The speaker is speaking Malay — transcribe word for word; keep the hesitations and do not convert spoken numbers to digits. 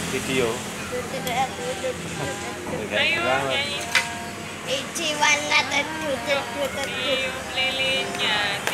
video. Ayo nyanyi. Ichi warna tujuh tujuh tujuh. Tiup lilinnya.